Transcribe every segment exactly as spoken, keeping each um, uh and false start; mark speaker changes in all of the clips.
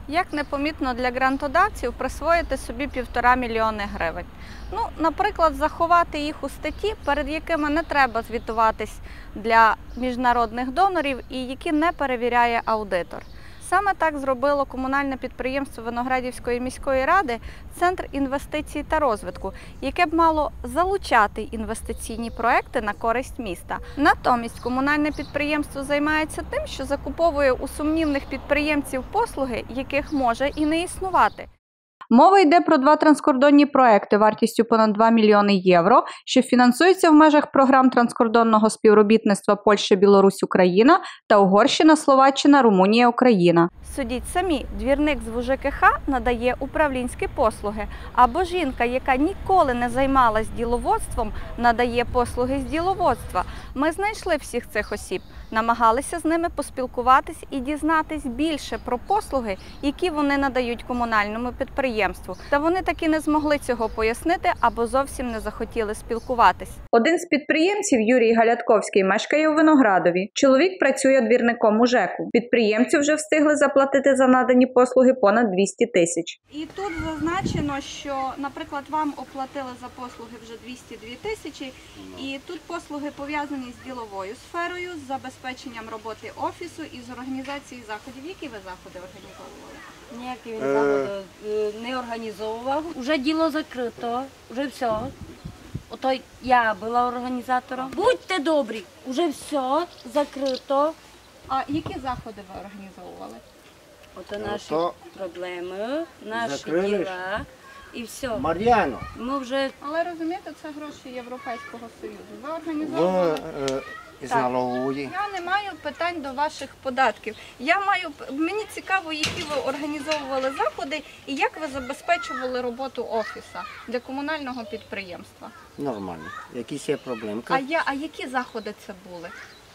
Speaker 1: Як непомітно для грантодавців присвоїти собі півтора мільйони гривень? Ну, наприклад, заховати їх у статті, перед якими не треба звітуватись для міжнародних донорів і які не перевіряє аудитор. Саме так зробило комунальне підприємство Виноградівської міської ради «Центр інвестицій та розвитку», яке б мало залучати інвестиційні проекти на користь міста. Натомість комунальне підприємство займається тим, що закуповує у сумнівних підприємців послуги, яких може і не існувати. Мова йде про два транскордонні проекти вартістю понад два мільйони євро, що фінансуються в межах програм транскордонного співробітництва Польща-Білорусь-Україна та Угорщина-Словаччина-Румунія-Україна. Судіть самі, двірник з ВУЖКХ надає управлінські послуги, або жінка, яка ніколи не займалась діловодством, надає послуги з діловодства. Ми знайшли всіх цих осіб, намагалися з ними поспілкуватись і дізнатись більше про послуги, які вони надають комунальному підприємству. Та вони таки не змогли цього пояснити або зовсім не захотіли спілкуватись. Один з підприємців, Юрій Галятковський, мешкає у Виноградові. Чоловік працює двірником у ЖЕКу. Підприємцю вже встигли заплатити за надані послуги понад двісті тисяч. І тут зазначено, що, наприклад, вам оплатили за послуги вже двісті дві тисячі, і тут послуги пов'язані з діловою сферою, з забезпеченням роботи офісу і з організацією заходів. Які ви заходи організовували?
Speaker 2: Ніякі він заходи не організовував. Уже діло закрито, вже все. Ото я була організатором. Будьте добрі, уже все закрито.
Speaker 1: А які заходи ви організовували?
Speaker 2: Ото наші
Speaker 3: Ото
Speaker 2: проблеми, наші
Speaker 3: закрили ж.
Speaker 2: діла і все.
Speaker 3: Мар'яно,
Speaker 2: Ми вже
Speaker 1: Але розумієте, це гроші Європейського Союзу. Ви
Speaker 3: ви
Speaker 1: організовували?
Speaker 3: е, із налогової.
Speaker 1: Я не маю питань до ваших податків. Я маю мені цікаво, які ви організовували заходи і як ви забезпечували роботу офісу для комунального підприємства.
Speaker 3: Нормально. Якісь є проблемки.
Speaker 1: А я, а які заходи це були?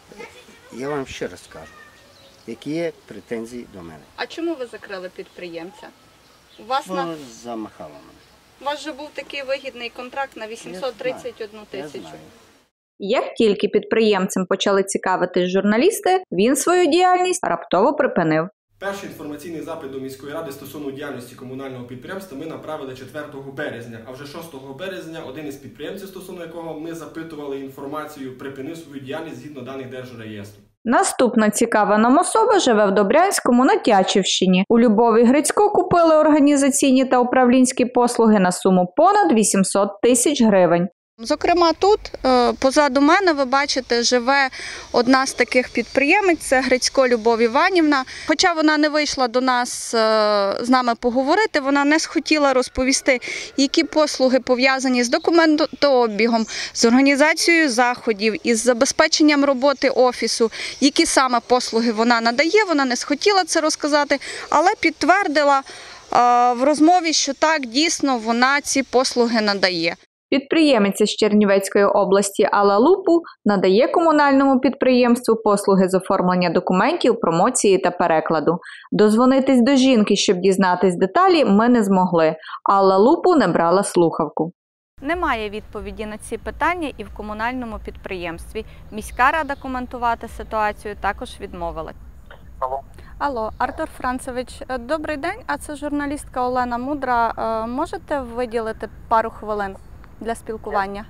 Speaker 3: Я вам ще раз скажу, які є претензії до мене.
Speaker 1: А чому ви закрили підприємця? У вас на
Speaker 3: Ви замахали мене.
Speaker 1: у вас же був такий вигідний контракт на вісімсот тридцять одну
Speaker 3: Я
Speaker 1: тисячу.
Speaker 3: знаю.
Speaker 1: Як тільки підприємцем почали цікавитись журналісти, він свою діяльність раптово припинив.
Speaker 4: Перший інформаційний запит до міської ради стосовно діяльності комунального підприємства ми направили четвертого березня, а вже шостого березня один із підприємців, стосовно якого ми запитували інформацію, припинив свою діяльність згідно даних Держреєстру.
Speaker 1: Наступна цікава нам особа живе в Добрянському на Тячівщині. У Любові Грицько купили організаційні та управлінські послуги на суму понад вісімсот тисяч гривень. Зокрема, тут позаду мене, ви бачите, живе одна з таких підприємець, це Грицько Любов Іванівна. Хоча вона не вийшла до нас з нами поговорити, вона не схотіла розповісти, які послуги пов'язані з документообігом, з організацією заходів, із забезпеченням роботи офісу, які саме послуги вона надає. Вона не схотіла це розказати, але підтвердила в розмові, що так, дійсно, вона ці послуги надає. Підприємиця з Чернівецької області Алла Лупу надає комунальному підприємству послуги з оформлення документів, промоції та перекладу. Дозвонитись до жінки, щоб дізнатись деталі, ми не змогли. Алла Лупу не брала слухавку. Немає відповіді на ці питання і в комунальному підприємстві. Міська рада коментувати ситуацію також відмовила.
Speaker 5: Алло.
Speaker 1: Алло, Артур Францевич, добрий день, а це журналістка Олена Мудра. Можете виділити пару хвилин для спілкування?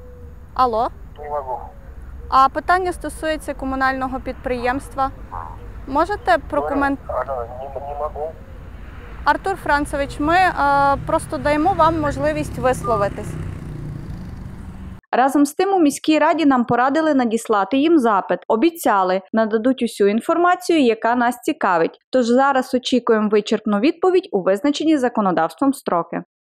Speaker 1: Алло?
Speaker 5: Не могу.
Speaker 1: А питання стосується комунального підприємства. Можете прокоментувати?
Speaker 5: Алло, не, не могу.
Speaker 1: Артур Францевич, ми е, просто даємо вам можливість висловитись. Разом з тим у міській раді нам порадили надіслати їм запит. Обіцяли, нададуть усю інформацію, яка нас цікавить. Тож зараз очікуємо вичерпну відповідь у визначені законодавством строки.